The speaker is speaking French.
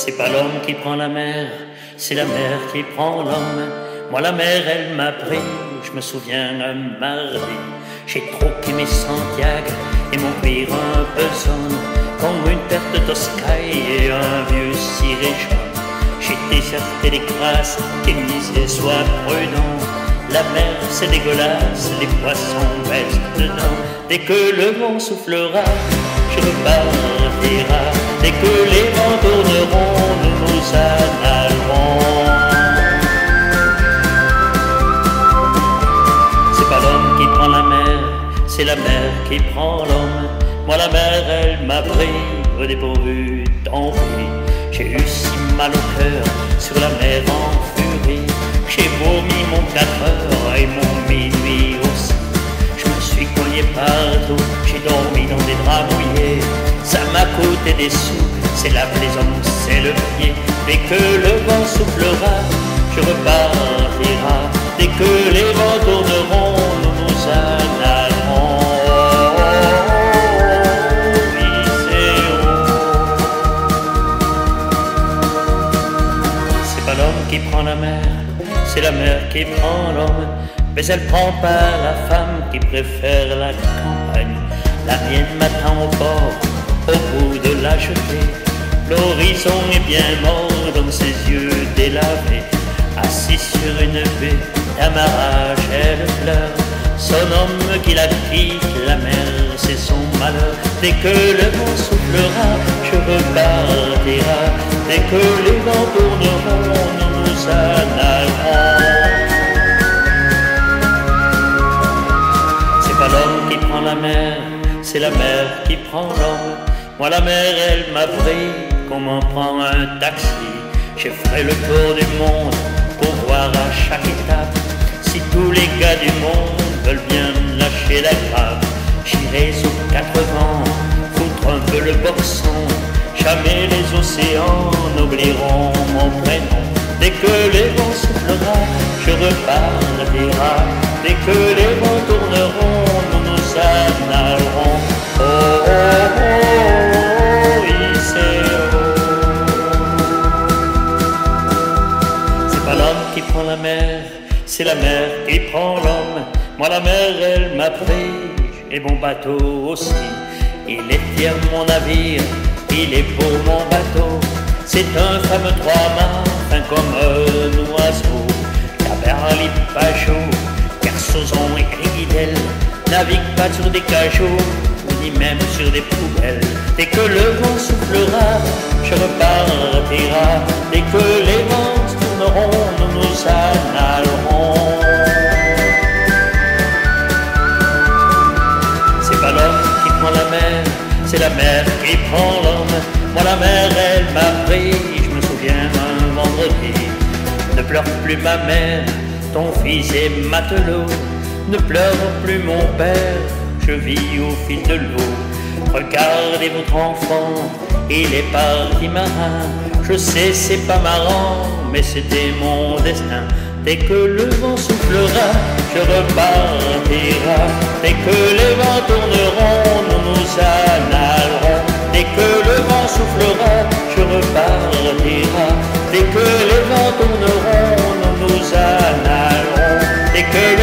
C'est pas l'homme qui prend la mer, c'est la mer qui prend l'homme. Moi la mer elle m'a pris, je me souviens un mardi. J'ai troqué mes Santiago et mon cuir un peu sonne, comme une perte de Toscaï et un vieux ciré jaune. J'ai déserté les crasses qui me disaient sois prudent. La mer c'est dégueulasse, les poissons restent dedans. Dès que le vent soufflera, je repartira. Dès que les vents tourneront, nous nous en allerons. C'est pas l'homme qui prend la mer, c'est la mer qui prend l'homme. Moi la mer elle m'a pris au dépourvu, tant pis. J'ai eu si mal au cœur sur la mer en furie. J'ai vomi mon 4 heures et mon minuit aussi. Je me suis cogné partout, j'ai dormi dans des draps mouillés. Ça m'a coûté des sous, c'est la plaisance, c'est le pied. Dès que le vent soufflera, je repartira. Dès que les vents tourneront, nous nous en allerons. C'est pas l'homme qui prend la mer, c'est la mer qui prend l'homme. Mais elle prend pas la femme qui préfère la campagne. La mienne m'attend au port, au bout de la jetée. L'horizon est bien mort dans ses yeux délavés. Assis sur une baie d'amarrage, elle pleure. Son homme qui la quitte, la mer, c'est son malheur. Dès que le vent soufflera, je repartira. Dès que les vents tourneront, nous nous en allerons. C'est pas l'homme qui prend la mer, c'est la mer qui prend l'homme. Moi la mer elle m'a pris comme on prend un taxi. J'ai fait le tour du monde pour voir à chaque étape si tous les gars du monde veulent bien me lâcher la grappe. J'irai sous 4 vents, foutre un peu le boxon. Jamais les océans n'oublieront mon prénom. Dès que les vents soufflera, je repartira. Dès que les vents tourneront, nous nous en allerons. Oh, oh, oh, c'est pas l'homme qui prend la mer, c'est la mer qui prend l'homme. Moi la mer elle m'a pris, et mon bateau aussi. Il est fier mon navire, il est beau mon bateau. C'est un fameux 3-mâts, fin comme un oiseau. Caberly, Pajot, Kersozon et Griguidel naviguent pas sur des cajots, ni même sur des poubelles. Dès que le vent soufflera, je repartira. Dès que les vents tourneront, nous nous en allerons. C'est pas l'homme qui prend la mer, c'est la mer qui prend l'homme. Moi la mer elle m'a pris, je me souviens un vendredi. Ne pleure plus ma mère, ton fils est matelot. Ne pleure plus mon père, je vis au fil de l'eau. Regardez votre enfant, il est parti marin. Je sais c'est pas marrant, mais c'était mon destin. Dès que le vent soufflera, je repartira. Dès que les vents tourneront, nous nous en allerons. Dès que le vent soufflera, je repartira. Dès que les vents tourneront, nous nous en allerons. Dès que